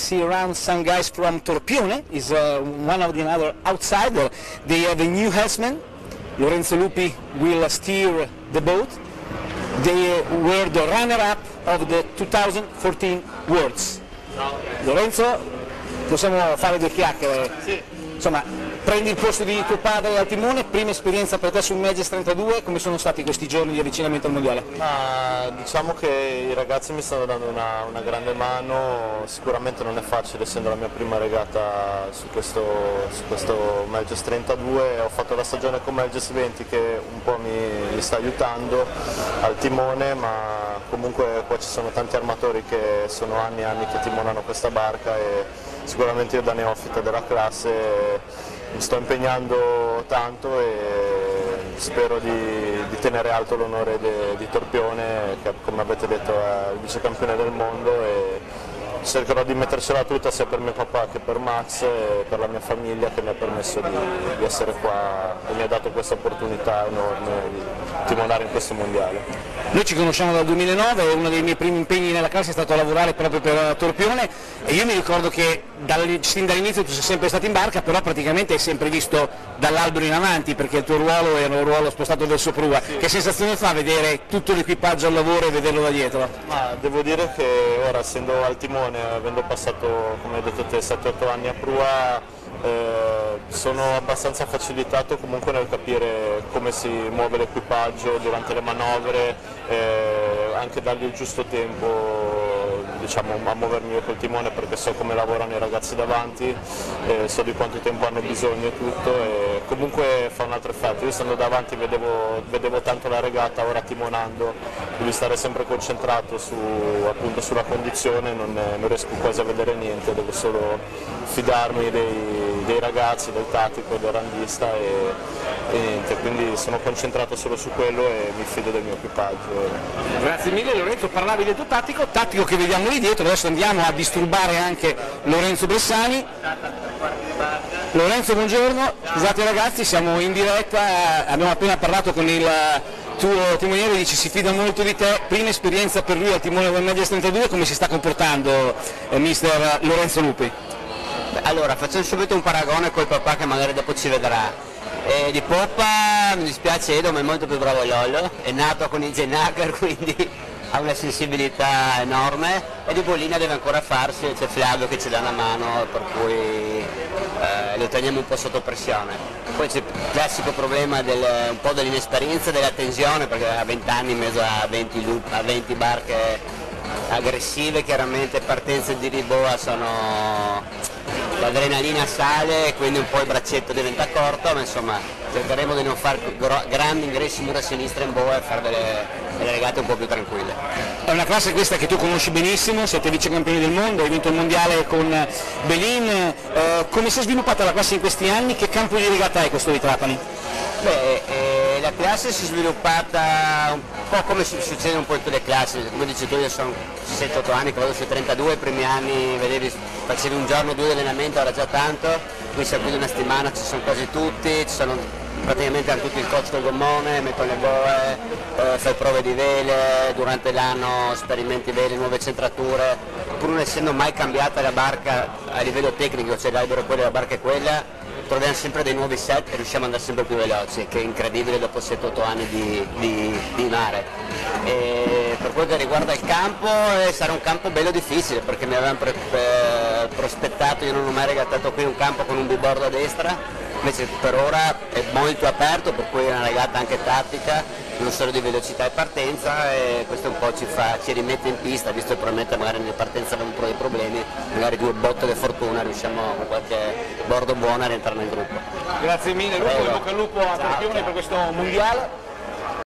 see around some guys from Torpione, is one of the other outsider. They have a new helmsman. Lorenzo Lupi will steer the boat. They were the runner-up of the 2014 Worlds. Lorenzo, possiamo fare due chiacchiere? Sì. Insomma, prendi il posto di tuo padre al timone, prima esperienza per te sul Megis 32, come sono stati questi giorni di avvicinamento al mondiale? Ma diciamo che i ragazzi mi stanno dando una grande mano, sicuramente non è facile essendo la mia prima regata su questo Megis 32, ho fatto la stagione con Megis 20 che un po' mi sta aiutando al timone, ma comunque qua ci sono tanti armatori che sono anni e anni che timonano questa barca e sicuramente io da neofita della classe mi sto impegnando tanto e spero di tenere alto l'onore di Torpione, che come avete detto è il vicecampione del mondo, e cercherò di mettercela tutta sia per mio papà che per Max e per la mia famiglia che mi ha permesso di essere qua e mi ha dato questa opportunità enorme di timonare in questo mondiale. Noi ci conosciamo dal 2009 e uno dei miei primi impegni nella classe è stato lavorare proprio per Torpione e io mi ricordo che sin dall'inizio tu sei sempre stato in barca, però praticamente hai sempre visto dall'albero in avanti perché il tuo ruolo era un ruolo spostato verso prua. Sì. Che sensazione fa vedere tutto l'equipaggio al lavoro e vederlo da dietro? Ma devo dire che ora, essendo al timone, avendo passato, come hai detto te, 7-8 anni a prua, sono abbastanza facilitato comunque nel capire come si muove l'equipaggio durante le manovre, anche dargli il giusto tempo, diciamo, a muovermi io col timone perché so come lavorano i ragazzi davanti, so di quanto tempo hanno bisogno e tutto, e comunque fa un altro effetto. Io stando davanti vedevo tanto la regata, ora timonando devi stare sempre concentrato appunto sulla condizione, non riesco quasi a vedere niente, devo solo fidarmi dei ragazzi, del tattico, del randista e niente, quindi sono concentrato solo su quello e mi fido del mio equipaggio. Grazie mille Lorenzo, parlavi del tuo tattico che vediamo lì dietro, adesso andiamo a disturbare anche Lorenzo Bressani. Lorenzo, buongiorno, scusate ragazzi, siamo in diretta, abbiamo appena parlato con il tuo timoniere, dici si fida molto di te, prima esperienza per lui al timone del Megis 32, come si sta comportando mister Lorenzo Lupi? Allora, facciamo subito un paragone col papà che magari dopo ci vedrà. Di poppa mi dispiace Edo, ma è molto più bravo Lollo, è nato con il Genaker, quindi ha una sensibilità enorme, e di bolina deve ancora farsi, c'è Flavio che ci dà una mano, per cui lo teniamo un po' sotto pressione. Poi c'è il classico problema un po' dell'inesperienza e della tensione, perché a 20 anni in mezzo a 20 barche aggressive, chiaramente partenze di riboa l'adrenalina sale e quindi un po' il braccetto diventa corto, ma insomma cercheremo di non fare grandi ingressi mura sinistra in boa e fare delle regate un po' più tranquille. È una classe questa che tu conosci benissimo, siete vice campioni del mondo, hai vinto il mondiale con Belin, come si è sviluppata la classe in questi anni, che campo di regata è questo di Trapani? Beh, la classe si è sviluppata un po' come succede un po' in tutte le classi, come dici tu, io sono 7-8 anni che vado sui 32, i primi anni facevi un giorno o due di allenamento, ora già tanto, qui siamo più di una settimana, ci sono quasi tutti, ci sono praticamente anche tutti il coach del gommone, mettono le boe, fai prove di vele, durante l'anno sperimenti vele, nuove centrature, pur non essendo mai cambiata la barca a livello tecnico, cioè l'albero è quello e la barca è quella, troviamo sempre dei nuovi set e riusciamo ad andare sempre più veloci, che è incredibile dopo 7-8 anni di mare. E per quel che riguarda il campo, sarà un campo bello difficile, perché mi avevano prospettato, io non ho mai regattato qui un campo con un billboard a destra, invece per ora è molto aperto, per cui è una regata anche tattica, non solo di velocità e partenza, e questo un po' ci rimette in pista, visto che probabilmente magari nelle partenze abbiamo un po' dei problemi, magari due botte di fortuna riusciamo con qualche bordo buono a rientrare nel gruppo. Grazie mille Lupo, in bocca al lupo a Torpione per questo mondiale.